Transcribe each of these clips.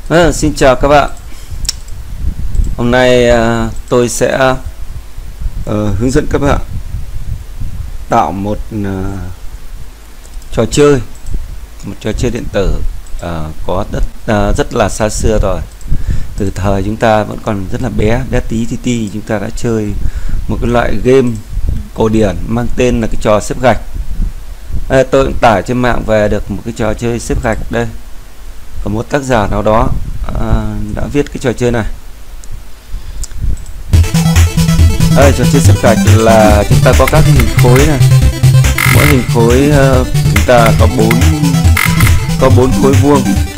Xin chào các bạn. Hôm nay tôi sẽ hướng dẫn các bạn tạo một trò chơi điện tử có rất là xa xưa rồi. Từ thời chúng ta vẫn còn rất là bé tí ti, chúng ta đã chơi một cái loại game cổ điển mang tên là cái trò xếp gạch. Tôi cũng tải trên mạng về được một cái trò chơi xếp gạch đây. Có một tác giả nào đó đã viết cái trò chơi này. Trò chơi xếp gạch là chúng ta có các hình khối này, mỗi hình khối chúng ta có bốn khối vuông,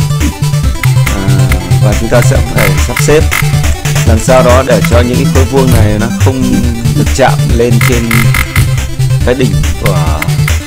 và chúng ta sẽ phải sắp xếp làm sao đó để cho những cái khối vuông này nó không được chạm lên trên cái đỉnh của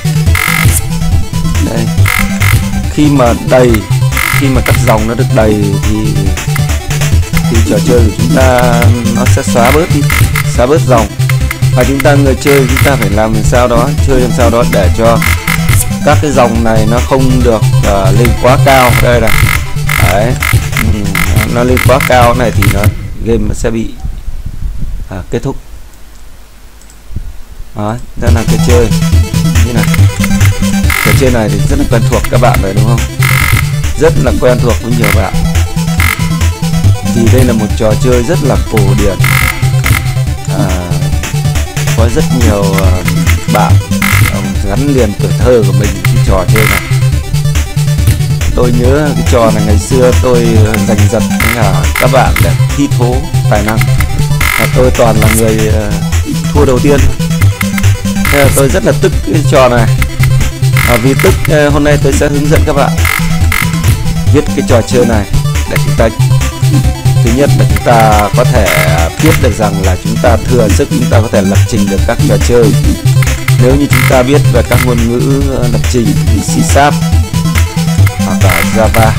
đây. Khi mà các dòng nó được đầy thì trò chơi của chúng ta nó sẽ xóa bớt dòng, và người chơi chúng ta phải làm sao đó để cho các cái dòng này nó không được lên quá cao. Đây là đấy, nó lên quá cao này thì game nó sẽ bị kết thúc. Đó, đó là cái chơi như này. Trò chơi này thì rất là quen thuộc các bạn rồi đúng không? Rất là quen thuộc với nhiều bạn. Thì đây là một trò chơi rất là cổ điển. Có rất nhiều bạn gắn liền tuổi thơ của mình cái trò chơi này. Tôi nhớ cái trò này ngày xưa tôi giành giật với các bạn để thi thố tài năng, và tôi toàn là người thua đầu tiên. Thế là tôi rất là tức cái trò này. Vì tức, hôm nay tôi sẽ hướng dẫn các bạn viết cái trò chơi này để chúng ta, thứ nhất là chúng ta có thể biết được rằng là chúng ta thừa sức, chúng ta có thể lập trình được các trò chơi nếu như chúng ta biết về các ngôn ngữ lập trình như C# hoặc là Java.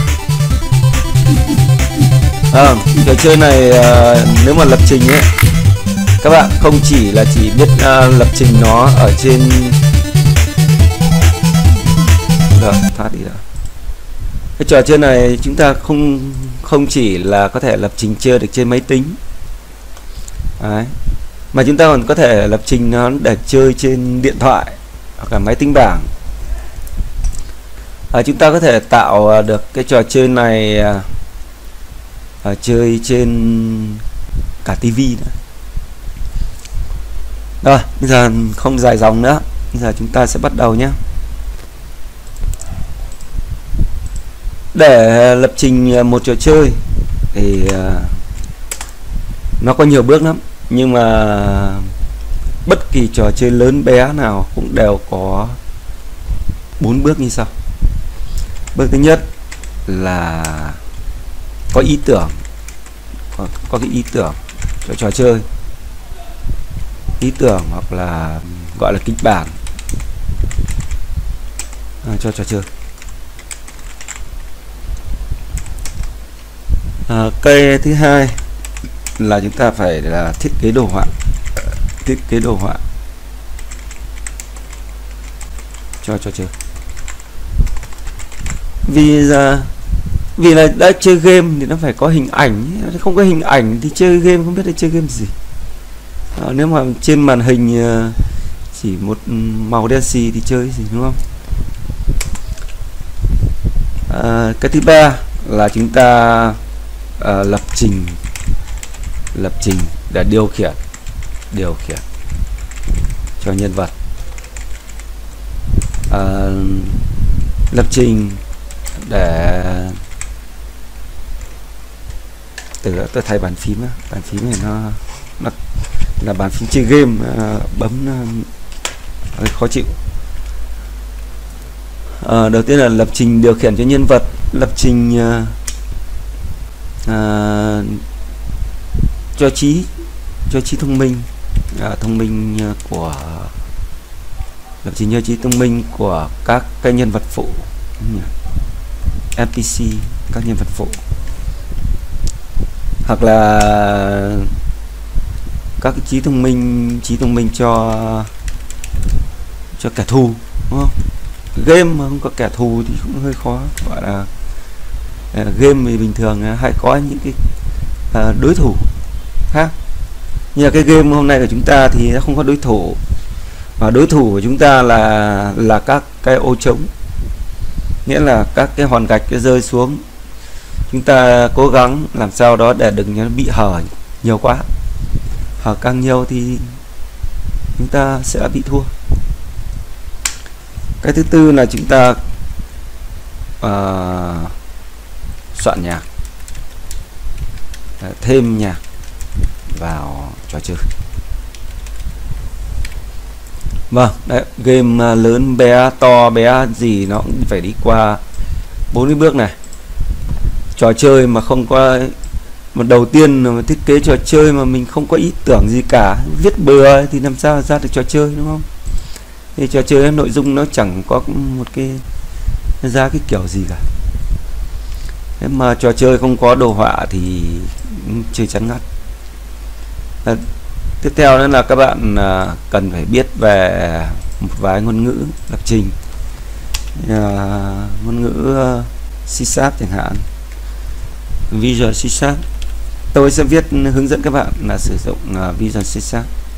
Trò chơi này nếu mà lập trình ấy, các bạn không chỉ biết lập trình nó ở trên thoát đi rồi. Cái trò chơi này chúng ta không chỉ là có thể lập trình chơi được trên máy tính. Đấy, mà chúng ta còn có thể lập trình nó để chơi trên điện thoại hoặc là máy tính bảng. Chúng ta có thể tạo được cái trò chơi này chơi trên cả tivi nữa. Rồi, bây giờ không dài dòng nữa, bây giờ chúng ta sẽ bắt đầu nhé. Để lập trình một trò chơi thì nó có nhiều bước lắm, nhưng mà bất kỳ trò chơi lớn bé nào cũng đều có 4 bước như sau. Bước thứ nhất là có ý tưởng, có cái ý tưởng cho trò chơi, ý tưởng hoặc là gọi là kịch bản cho trò chơi. Cái thứ hai là chúng ta phải là thiết kế đồ họa cho trò chơi. Vì là đã chơi game thì nó phải có hình ảnh, không có hình ảnh thì chơi game không biết là chơi game gì. Nếu mà trên màn hình chỉ một màu đen xì thì chơi gì, đúng không? Cái thứ ba là chúng ta lập trình để điều khiển cho nhân vật. Lập trình để tôi thay bàn phím này nó là bàn phím chơi game, bấm hơi khó chịu. Đầu tiên là lập trình điều khiển cho nhân vật, lập trình cho trí thông minh, lập trình cho trí thông minh của các cái nhân vật phụ, NPC, các nhân vật phụ, hoặc là các cái trí thông minh cho kẻ thù, đúng không? Game mà không có kẻ thù thì cũng hơi khó, gọi là game thì bình thường hay có những cái đối thủ khác. Như là cái game hôm nay của chúng ta thì nó không có đối thủ, và đối thủ của chúng ta là các cái ô trống, nghĩa là các cái hòn gạch cái rơi xuống, chúng ta cố gắng làm sao đó để đừng cho nó bị hở nhiều quá, hở càng nhiều thì chúng ta sẽ bị thua. Cái thứ tư là chúng ta soạn nhạc, thêm nhạc vào trò chơi. Vâng, đấy, game lớn bé to bé gì nó cũng phải đi qua 4 cái bước này. Trò chơi mà không có một đầu tiên mà thiết kế trò chơi mà mình không có ý tưởng gì cả, viết bừa thì làm sao ra được trò chơi, đúng không? Thì trò chơi nội dung nó chẳng có một cái ra cái kiểu gì cả. Thế mà trò chơi không có đồ họa thì chơi chán ngắt. Tiếp theo nữa là các bạn cần phải biết về một vài ngôn ngữ lập trình, ngôn ngữ C# chẳng hạn, Visual C#. Tôi sẽ viết hướng dẫn các bạn là sử dụng Visual C#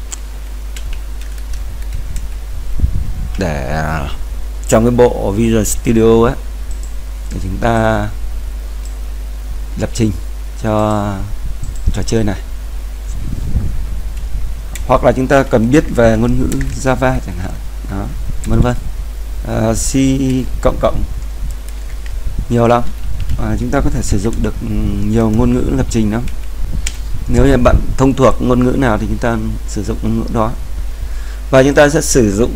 để trong cái bộ Visual Studio ấy để chúng ta lập trình cho trò chơi này. Hoặc là chúng ta cần biết về ngôn ngữ Java chẳng hạn, đó, vân vân. C++ nhiều lắm, chúng ta có thể sử dụng được nhiều ngôn ngữ lập trình lắm. Nếu như bạn thông thuộc ngôn ngữ nào thì chúng ta sử dụng ngôn ngữ đó. Và chúng ta sẽ sử dụng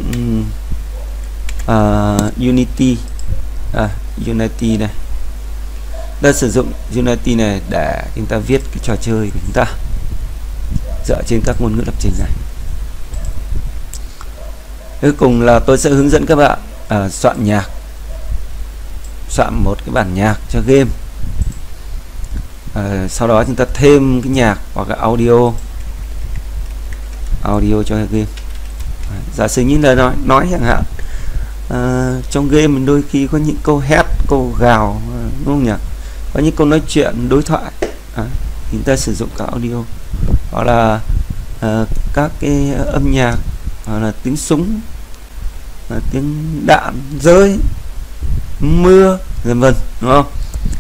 Unity, Unity này. Ta sử dụng Unity này để chúng ta viết cái trò chơi của chúng ta dựa trên các ngôn ngữ lập trình này. Cuối cùng là tôi sẽ hướng dẫn các bạn soạn nhạc, soạn một cái bản nhạc cho game. Sau đó chúng ta thêm cái nhạc hoặc là audio cho game. Giả sử như là nói chẳng hạn, trong game mình đôi khi có những câu hét, câu gào, đúng không nhỉ? Có những câu nói chuyện, đối thoại, chúng ta sử dụng cả audio, hoặc là các cái âm nhạc, hoặc là tiếng súng, tiếng đạn rơi, mưa, vân vân, đúng không?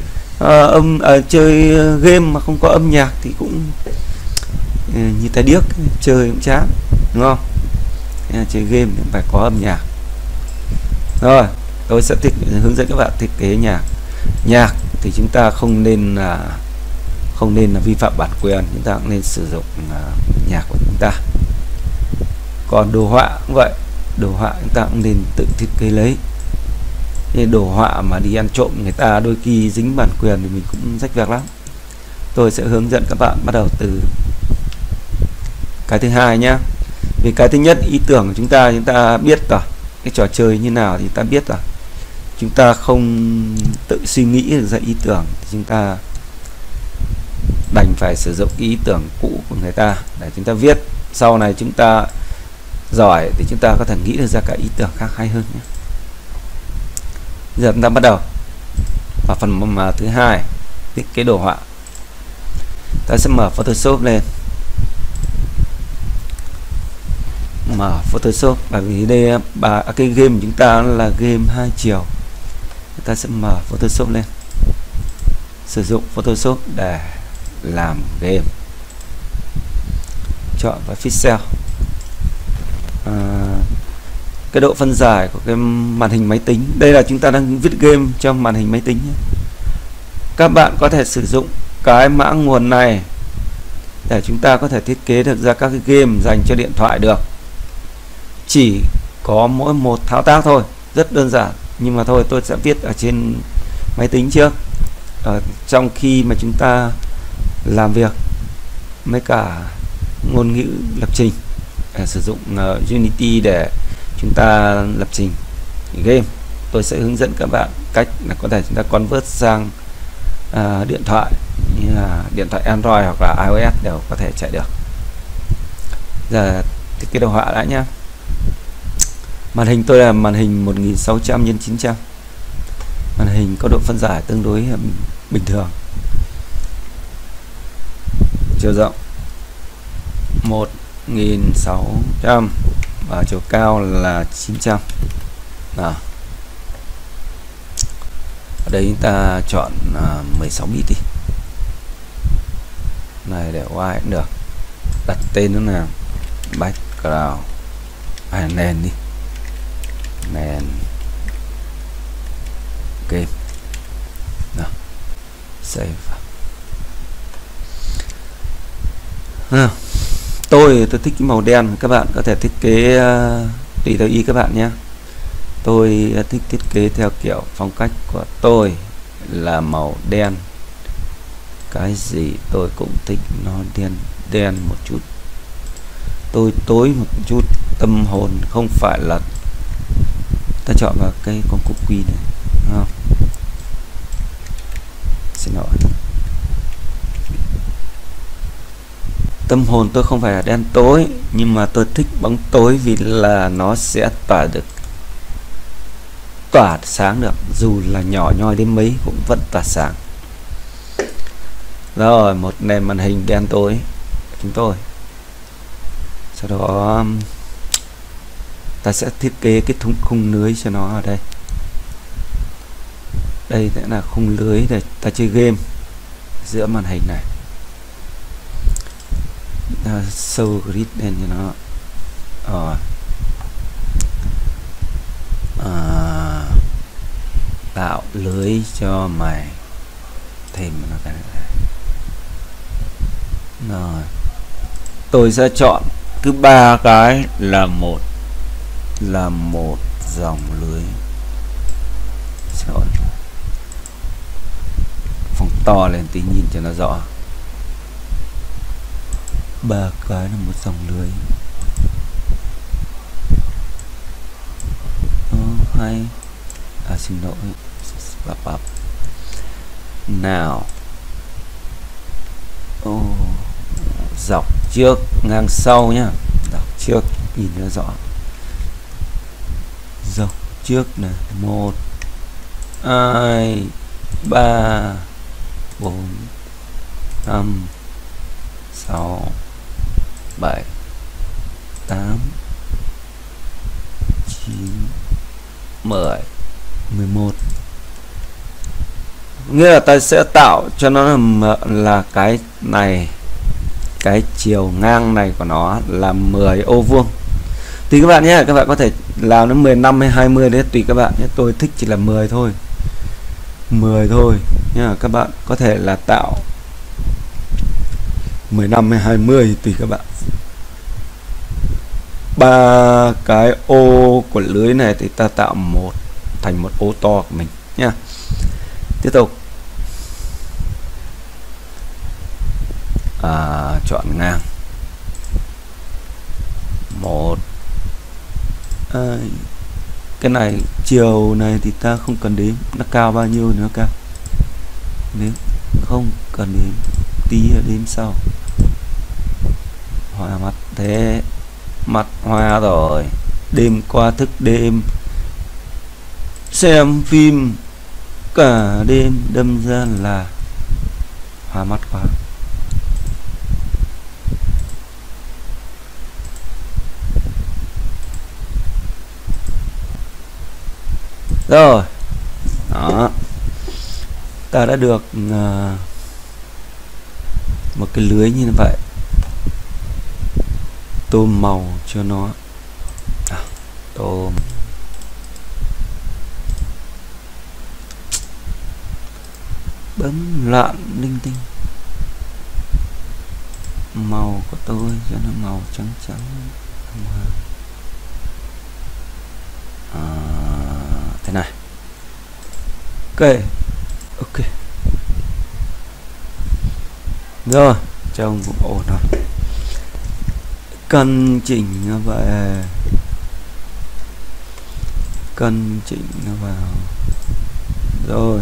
Chơi game mà không có âm nhạc thì cũng như ta điếc, chơi cũng chán, đúng không? Chơi game thì phải có âm nhạc. Rồi, tôi sẽ hướng dẫn các bạn thiết kế nhạc. Nhạc thì chúng ta không nên là vi phạm bản quyền, chúng ta cũng nên sử dụng nhạc của chúng ta. Còn đồ họa cũng vậy, đồ họa chúng ta cũng nên tự thiết kế lấy. Nên đồ họa mà đi ăn trộm người ta đôi khi dính bản quyền thì mình cũng rách việc lắm. Tôi sẽ hướng dẫn các bạn bắt đầu từ cái thứ hai nhé. Vì cái thứ nhất, ý tưởng của chúng ta biết rồi, cái trò chơi như nào thì chúng ta biết rồi. Chúng ta không tự suy nghĩ được ra ý tưởng thì chúng ta đành phải sử dụng ý tưởng cũ của người ta để chúng ta viết. Sau này chúng ta giỏi thì chúng ta có thể nghĩ được ra cả ý tưởng khác hay hơn nhé. Giờ chúng ta bắt đầu vào phần thứ hai, thiết kế đồ họa. Ta sẽ mở Photoshop lên, mở Photoshop, bởi vì đây cái game của chúng ta là game 2 chiều. Ta sẽ mở Photoshop lên, sử dụng Photoshop để làm game. Chọn vào pixel. Cái độ phân giải của cái màn hình máy tính, đây là chúng ta đang viết game trong màn hình máy tính nhé. Các bạn có thể sử dụng cái mã nguồn này để chúng ta có thể thiết kế được ra các cái game dành cho điện thoại được. Chỉ có mỗi một thao tác thôi, rất đơn giản. Nhưng mà thôi, tôi sẽ viết ở trên máy tính trước, trong khi mà chúng ta làm việc với cả ngôn ngữ lập trình, sử dụng Unity để chúng ta lập trình game. Tôi sẽ hướng dẫn các bạn cách là có thể chúng ta convert sang điện thoại, như là điện thoại Android hoặc là iOS đều có thể chạy được. Giờ thiết kế đồ họa đã nhá. Màn hình tôi là màn hình 1600 x 900. Màn hình có độ phân giải tương đối bình thường. Chiều rộng 1600 và chiều cao là 900. Nào, ở đây chúng ta chọn 16 bit đi. Này để white cũng được. Đặt tên nó là background nền đi, nền game. Nào, save. Tôi thích cái màu đen, các bạn có thể thiết kế tùy theo ý các bạn nhé. Tôi thích thiết kế theo kiểu phong cách của tôi là màu đen. Cái gì tôi cũng thích nó đen một chút, tôi tối một chút, tâm hồn không phải là ta chọn vào cái con cookie này, đúng không? Xin lỗi, tâm hồn tôi không phải là đen tối, nhưng mà tôi thích bóng tối vì là nó sẽ tỏa sáng được, dù là nhỏ nhoi đến mấy cũng vẫn tỏa sáng. Rồi, một nền màn hình đen tối của chúng tôi. Sau đó ta sẽ thiết kế cái khung lưới cho nó ở đây. Đây sẽ là khung lưới để ta chơi game giữa màn hình này. Ta show grid lên cho nó. Rồi. Tạo lưới cho mày thêm nó cái này. Rồi, tôi sẽ chọn cứ 3 cái là một dòng lưới. Rồi, phóng to lên tí nhìn cho nó rõ. 3 cái là một dòng lưới. Hay xin lỗi, nào. Dọc trước ngang sau nhá, dọc trước nhìn nó rõ. Dọc trước này 1 2 3 4 5 6 7 8 9 10 11. Nghĩa là ta sẽ tạo cho nó là cái này, cái chiều ngang này của nó là 10 ô vuông. Tùy các bạn nhé, các bạn có thể làm nó 15 hay 20 đấy, tùy các bạn nhé. Tôi thích chỉ là 10 thôi. 10 thôi nha. Các bạn có thể là tạo 15 hay 20 tùy các bạn. 3 cái ô của lưới này thì ta tạo thành một ô to của mình nha. Tiếp tục chọn ngang 1 2. Cái này chiều này thì ta không cần đếm nó cao bao nhiêu nữa cao, nếu không cần đếm tí đếm sau. Hoa mắt thế, mặt hoa rồi. Đêm qua thức đêm xem phim cả đêm, đâm ra là hoa mắt quá. Rồi đó, ta đã được một cái lưới như vậy. Tôm màu cho nó tôm bấm loạn linh tinh. Màu của tôi cho nó màu trắng trắng. Thế này. Ok. Rồi, trông cũng ổn rồi. Cân chỉnh nó về, cân chỉnh nó vào. Rồi.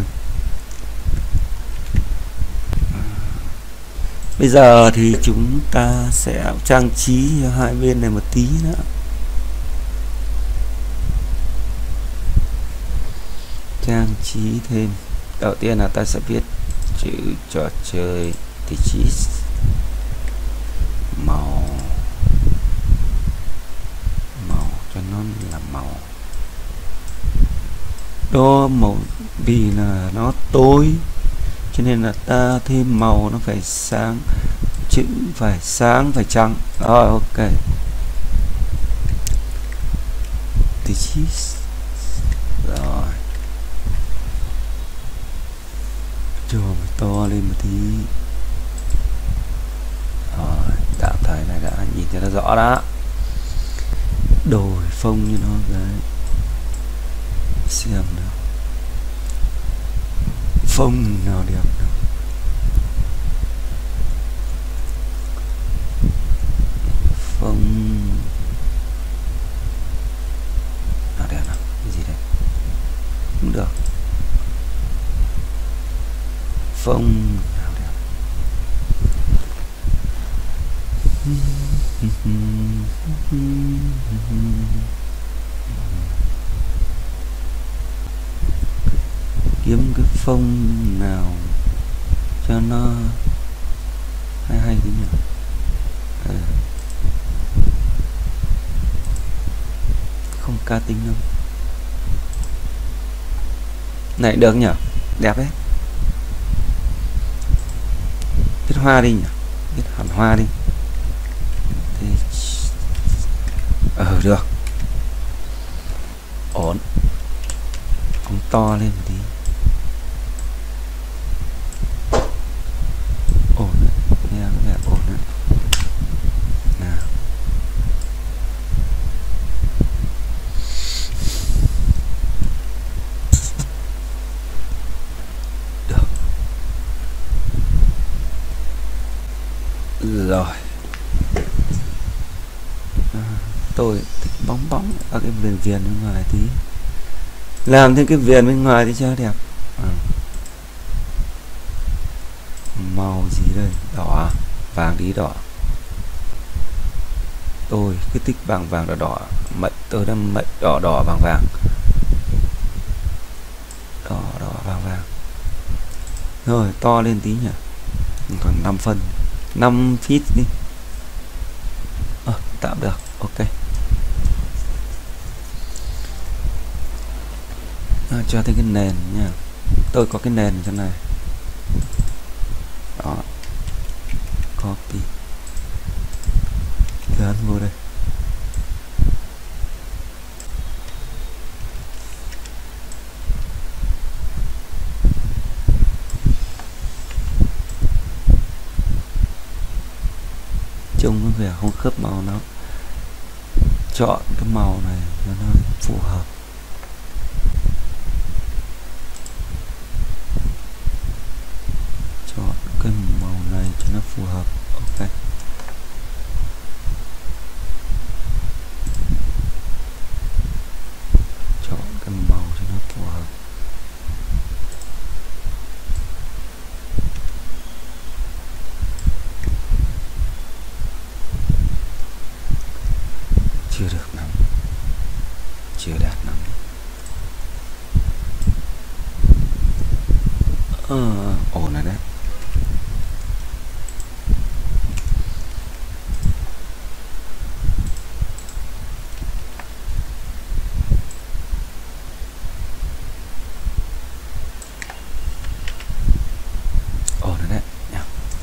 Bây giờ thì chúng ta sẽ trang trí hai bên này một tí nữa. Trang trí thêm. Đầu tiên là ta sẽ viết chữ trò chơi thì chỉ màu cho nó là màu đó, màu vì là nó tối cho nên là ta thêm màu nó phải sáng, chữ phải sáng phải trắng. Rồi ok, thì chỉ rồi cho mình to lên một tí. Rồi tạm thời này đã nhìn cho nó rõ đó, đổi phông như nó đấy, xem nào phông nào đẹp nào. Phông nào đẹp nào, cái gì đấy cũng được, phông nào đẹp. Kiếm cái phông nào cho nó hay tí nhỉ. Không cá tính đâu này, được nhỉ, đẹp đấy. Viết hoa đi nhỉ, viết hẳn hoa đi. Thế được, ổn, phông to lên một tí, ổn đấy, nghe có vẻ ổn đấy. Nào được rồi. Tôi thích bóng bóng ở cái viền viền bên ngoài tí, làm thêm cái viền bên ngoài thì cho đẹp. Màu gì đây, đỏ vàng tí, đỏ tôi cứ thích vàng vàng đỏ đỏ, mệnh tôi đang mệnh đỏ đỏ vàng vàng, đỏ đỏ vàng vàng. Rồi to lên tí nhỉ, còn 5 phân 5 feet đi. Tạm được, ok. Cho thêm cái nền nha, tôi có cái nền ở trong này đó, copy dán vô đây. Trông có vẻ không khớp màu lắm, chọn cái màu này cho nó phù hợp. Chọn cái màu này cho nó phù hợp, ok. Chọn cái màu cho nó phù hợp. Chưa được lắm, chưa đạt lắm. Ổn rồi đấy. Ổn rồi đấy nhá.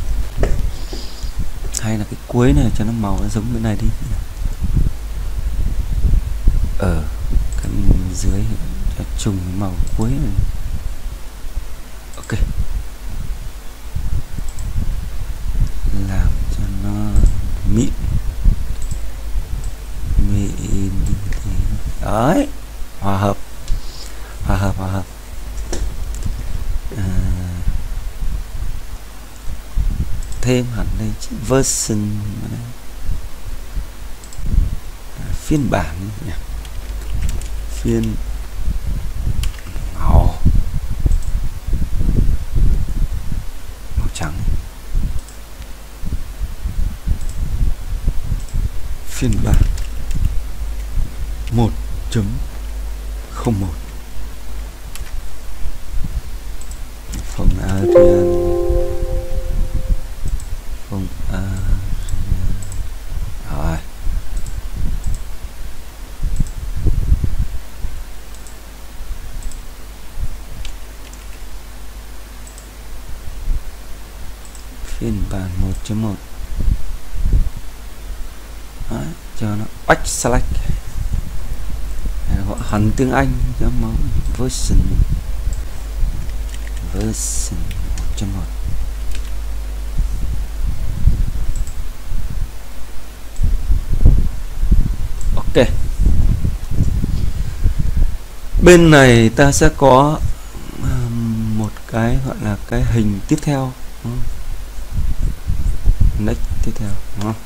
Hay là cái cuối này cho nó màu nó giống cái này đi. Cái dưới cho trùng cái màu cuối này. Ok, làm cho nó mịn đấy, hòa hợp. Thêm hẳn đây chữ version, phiên bản nhỉ, phiên màu trắng, phiên bản 1.01 phòng Adrian phiên bản 1.1 cho nó back select gọi hẳn tiếng Anh cho mẫu version 1.1. Ok, bên này ta sẽ có một cái gọi là cái hình tiếp theo, next tiếp theo, đúng không?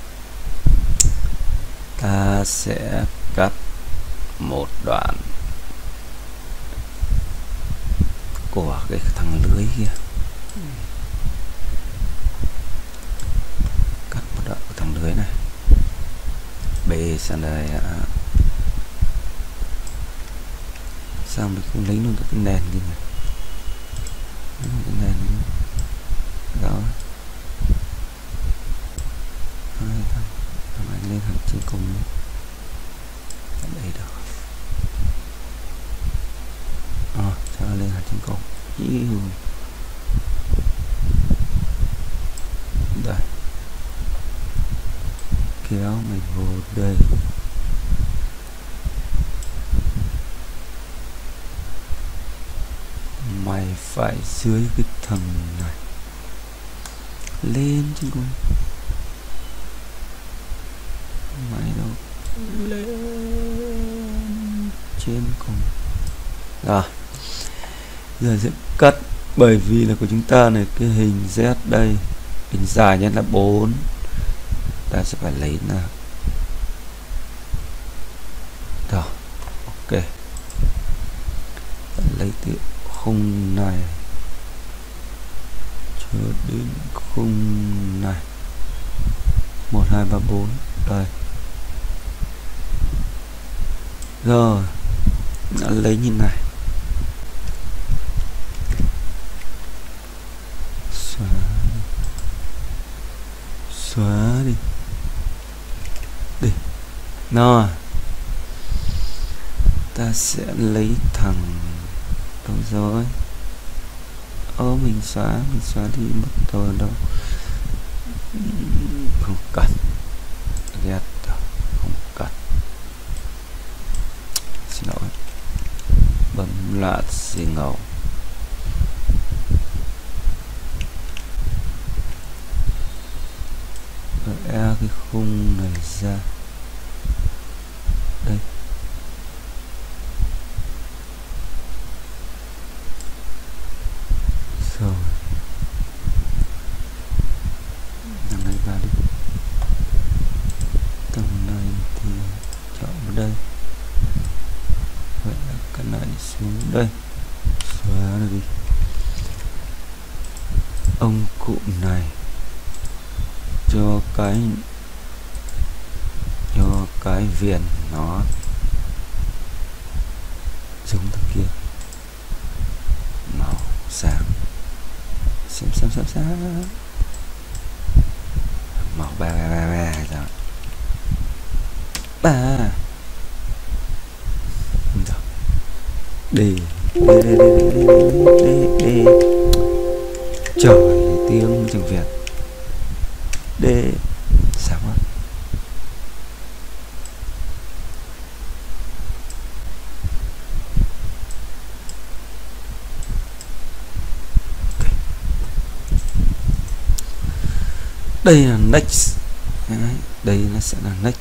Ta sẽ cắt một đoạn của cái thằng lưới kia, cắt một đoạn của thằng lưới này, bê sang đây. Sao mình không lấy luôn cái nền kia này, cái nền đó, anh lên hẳn trên cùng ở đây được, cho lên hẳn trên cùng. Đây, kéo mình vô đây, mày phải dưới cái thằng này lên trên cùng, mày đâu lên trên cùng. Rồi giờ sẽ cắt, bởi vì là của chúng ta này cái hình Z đây, hình dài nhất là 4, ta sẽ phải lấy là rồi. Ok, lấy từ khung này cho đến khung này, 1 2 3 4 đây. Rồi nó lấy như này, xóa đi nó, ta sẽ lấy thằng đâu rồi, mình xóa đi mất rồi đâu, không cần ghét, không cần, xin lỗi, bấm lại xì ngầu. Cái khung này ra đây, rồi thằng này vào đi, tầng này thì chọn vào đây, vậy là cái này xuống đây, xóa đi. Ông cụ này cho cái viền nó giống thằng kia, màu sáng, xem màu ba rồi đi trời, tiếng tiếng Việt để sao á. Đây là next. Đây nó sẽ là next.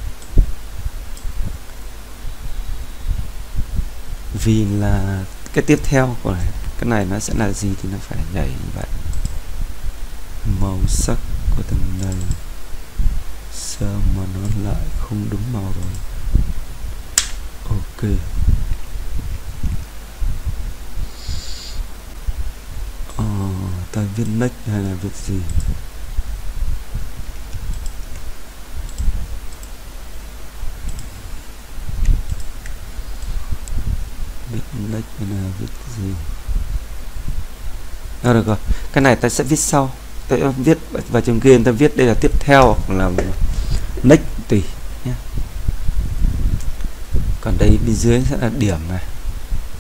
Vì là cái tiếp theo của cái này nó sẽ là gì thì nó phải nhảy như vậy. Màu sắc của thằng này sao mà nó lại không đúng màu rồi. Ok. Ta viết next hay là viết gì? Viết next hay là viết gì? Được rồi, cái này ta sẽ viết sau. Ta viết vào trường kia, ta viết đây là tiếp theo là next tùy nhé. Còn đây bên dưới sẽ là điểm này,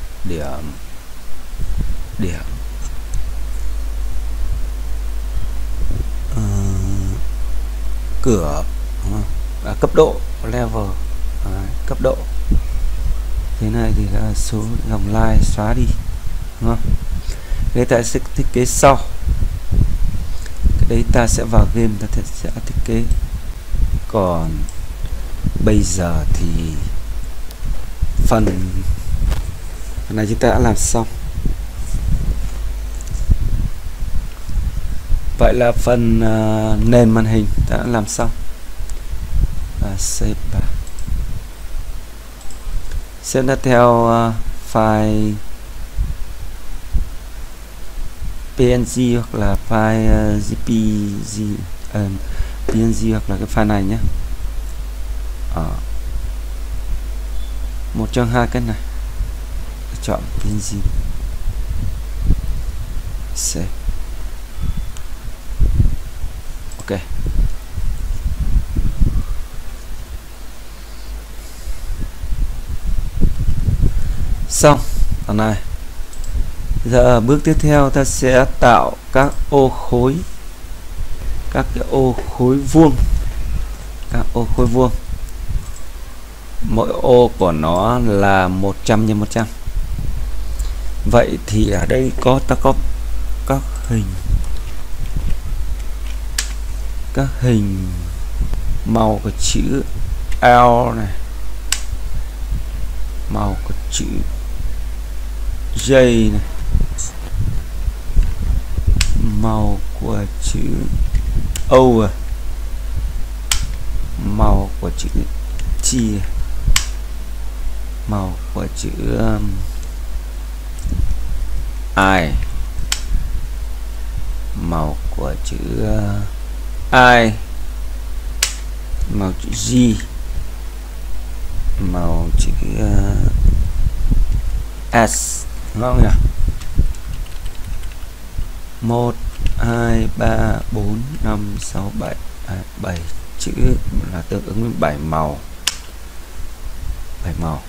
điểm cửa, cấp độ level, cấp độ. Thế này thì là số dòng line xóa đi, đúng không? Đây ta sẽ thiết kế sau. Cái đấy ta sẽ vào game ta sẽ thiết kế. Còn bây giờ thì phần này chúng ta đã làm xong. Vậy là phần nền màn hình ta đã làm xong. Save back. Sẽ đặt theo file PNG hoặc là file JPG, PNG hoặc là cái file này nhé. Một trong hai cái này, chọn PNG. Save. Ok. Xong. Đoạn này. Giờ bước tiếp theo ta sẽ tạo các ô khối, các cái ô khối vuông, các ô khối vuông. Mỗi ô của nó là 100 x 100. Vậy thì ở đây ta có các hình màu của chữ L này, màu của chữ J này, màu của chữ O, màu của chữ T, màu của chữ I, màu của chữ I, màu chữ G, màu chữ S, đúng không nhỉ? 1 2 3 4 5 6 7 7 chữ là tương ứng với 7 màu. 7 màu.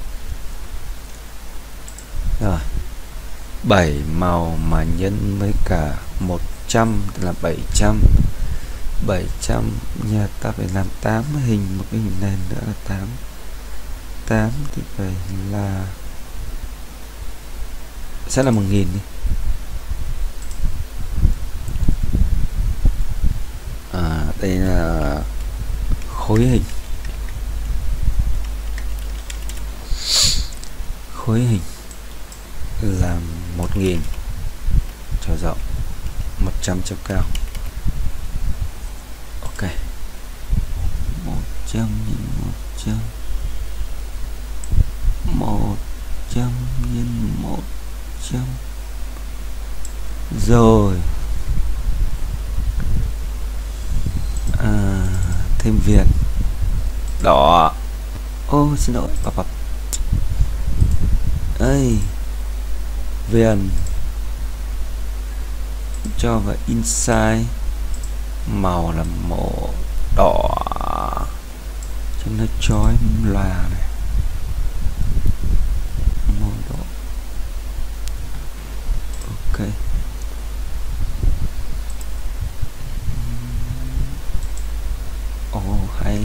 Rồi. 7 màu mà nhân với cả 100 là 700. 700 nhà ta phải làm 8 hình, một cái hình nền nữa là 8. 8 thì phải là sẽ là 1000 đi. Đây là khối hình. Khối hình là 1000 chiều rộng, 100 chiều cao. Ok. 100 x 100. 100 x 100. Rồi. Thêm viền đỏ. Ô xin lỗi, bập. Ây, viền cho vào inside, màu là màu đỏ cho nó chói lòa này, màu đỏ. Ok. Hay.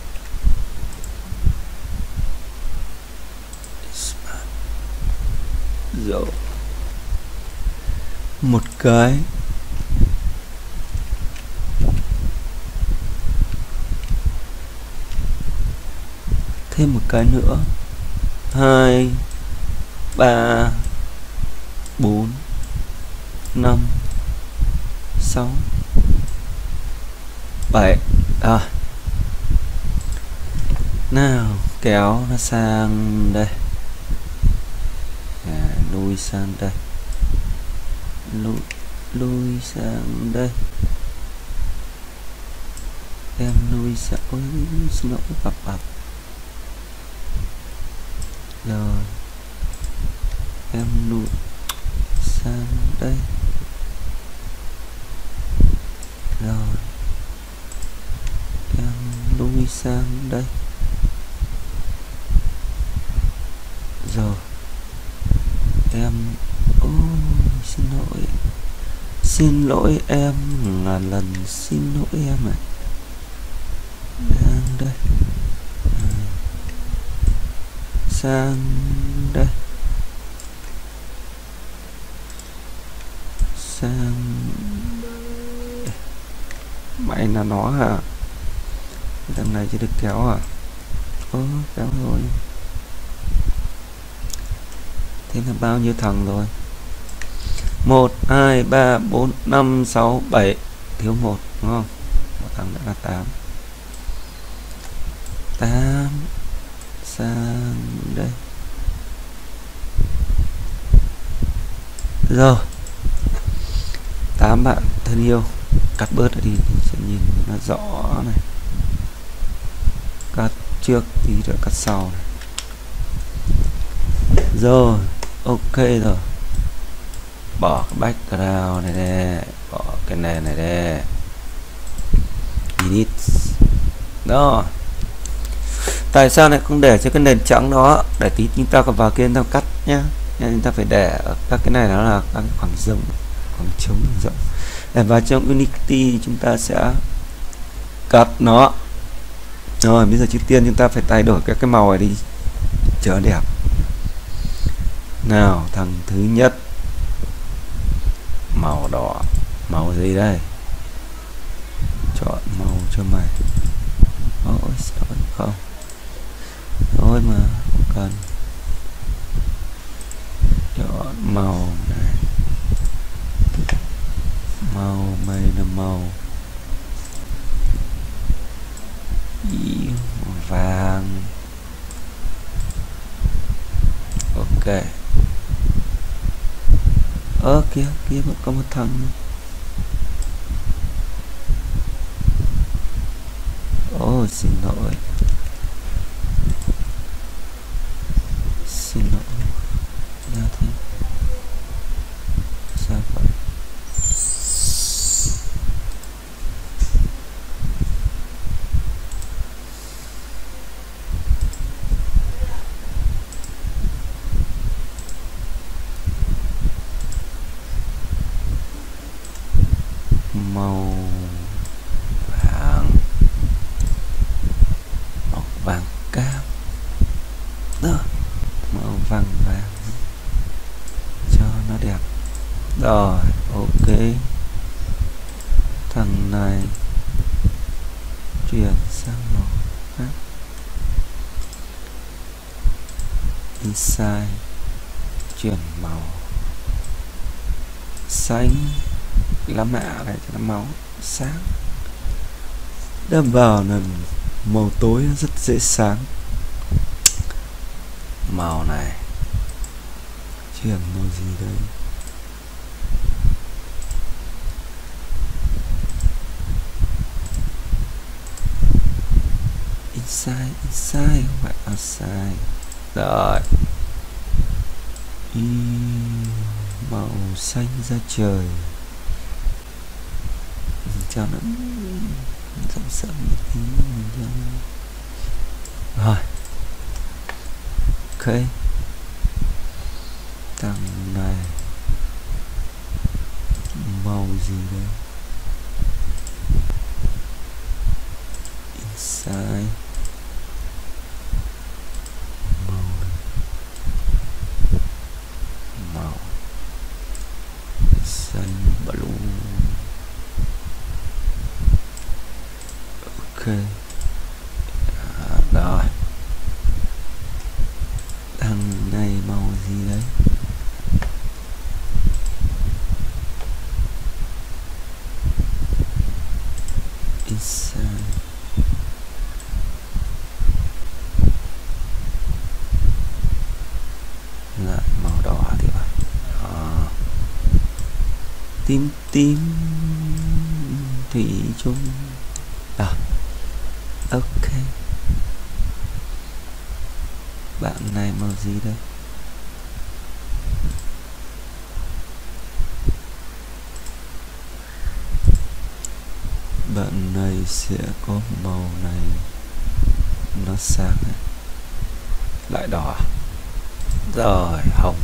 Rồi. Một cái. Thêm một cái nữa. 2 3 4 5 6 7. Nào kéo nó sang đây, lui sang đây, lui sang đây, em lui sang, ôi xin lỗi bập. Rồi em lui sang đây, rồi em lui sang đây. Rồi em xin lỗi em, là lần xin lỗi em ạ. Sang đây. Sang đây. Sang đây. Mày là nó hả? Thằng này chỉ được kéo à? Kéo rồi. Thế là bao nhiêu thằng rồi? 1, 2, 3, 4, 5, 6, 7. Thiếu 1 đúng không? Một thằng nữa là 8. 8 sang đây. Rồi 8 bạn thân yêu, cắt bớt đi sẽ nhìn nó rõ này. Cắt trước tí rồi cắt sau này. Rồi ok rồi. Bỏ cái background này nè, bỏ cái nền này nè, edit đó. Tại sao lại không để cho cái nền trắng đó? Để tí chúng ta còn vào kia chúng ta cắt nhá. Nên chúng ta phải để ở các cái này, đó là các khoảng rộng, khoảng trống rộng. Để vào trong Unity chúng ta sẽ cắt nó. Rồi bây giờ trước tiên chúng ta phải thay đổi các cái màu này đi cho đẹp. Nào, thằng thứ nhất màu đỏ. Màu gì đây? Chọn màu cho mày. Ôi sao không? Thôi mà không cần. Chọn màu này. Màu mày là màu vàng. Ok. Kia vẫn có một thằng nữa. Xin lỗi. Xin lỗi. Nào thế. Sao vậy? Màu vàng. Màu vàng cam. Đó. Màu vàng vàng cho nó đẹp. Rồi ok. Thằng này chuyển sang màu khác. Inside chuyển màu xanh. Lá mạ này cho nó máu sáng. Đâm vào là màu tối rất dễ sáng. Màu này chuyển màu gì đây? Inside không phải outside. Rồi. Màu xanh da trời cho nó sẫm sẫm một tí. Rồi ok. Thằng này màu gì đây? Inside màu xanh blue. Ok. Rồi. Thằng này màu gì đấy? Inside lại màu đỏ thì phải. Tím tím thủy chung. Ok. Bạn này màu gì đây? Bạn này sẽ có màu này nó sáng này. Lại đỏ. Rồi hồng.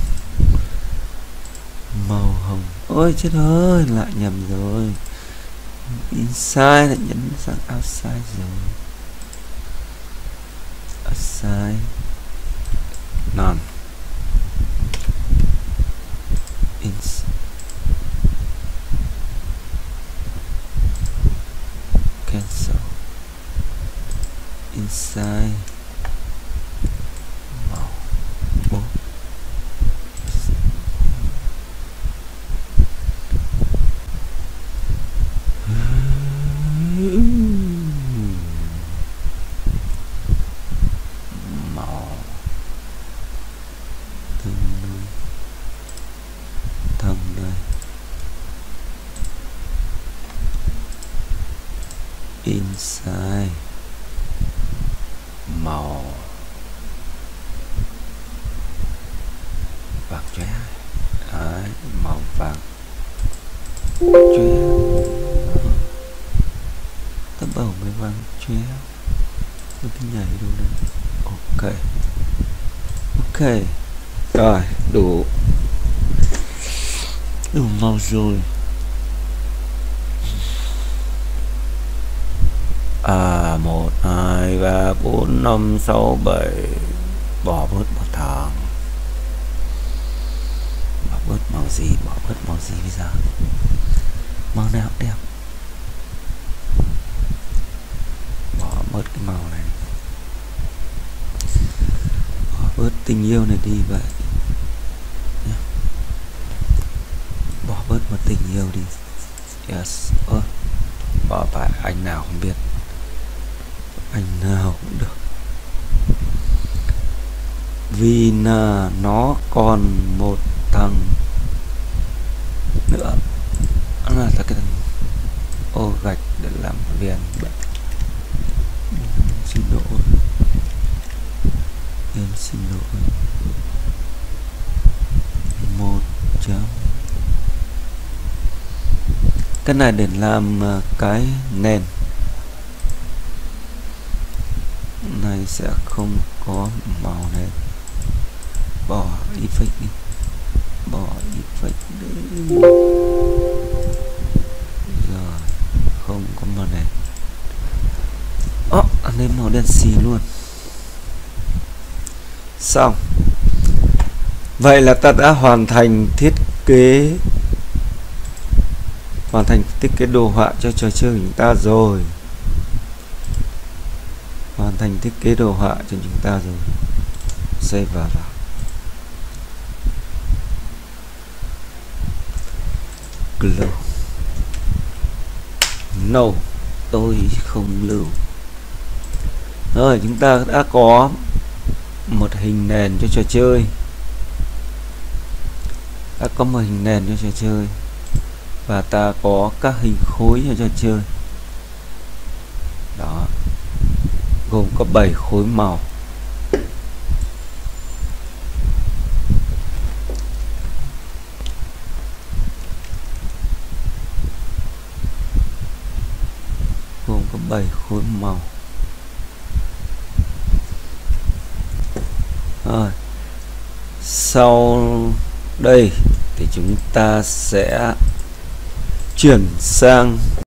Màu hồng. Ôi chết ơi, lại nhầm rồi. Inside lại nhấn sang outside rồi. assign none, cancel inside màu 4. Màu thân đây inside màu vàng chóe. Đấy, màu vàng chóe. Tớ bảo mày vàng chóe. Tôi cứ nhảy đâu đấy. Ok. Ok. Rồi, đủ màu rồi. 1 2 3 4 5 6 7. Bỏ bớt một thằng. Bỏ bớt màu gì bây giờ? Màu nào đẹp? Bỏ bớt cái màu này. Bỏ bớt tình yêu này đi vậy. Bỏ bớt một tình yêu đi. Yes. Bỏ phải anh nào không biết. Anh nào cũng được. Vì là nó còn một thằng nữa. Nó là cái thằng ô gạch để làm viền. Xin lỗi. Em xin lỗi. 1 chấm. Cái này để làm cái nền này sẽ không có màu nền. Bỏ effect đi. Bỏ effect đi. Rồi không có màu nền. Anh em màu đen xì luôn. Xong. Vậy là ta đã hoàn thành thiết kế đồ họa cho trò chơi của chúng ta rồi. Hoàn thành thiết kế đồ họa cho chúng ta rồi. Save vào. Close. No, tôi không lưu. Rồi, chúng ta đã có một hình nền cho trò chơi. Và ta có các hình khối cho trò chơi. Đó. Gồm có 7 khối màu. Gồm có 7 khối màu. Rồi. Sau đây thì chúng ta sẽ chuyển sang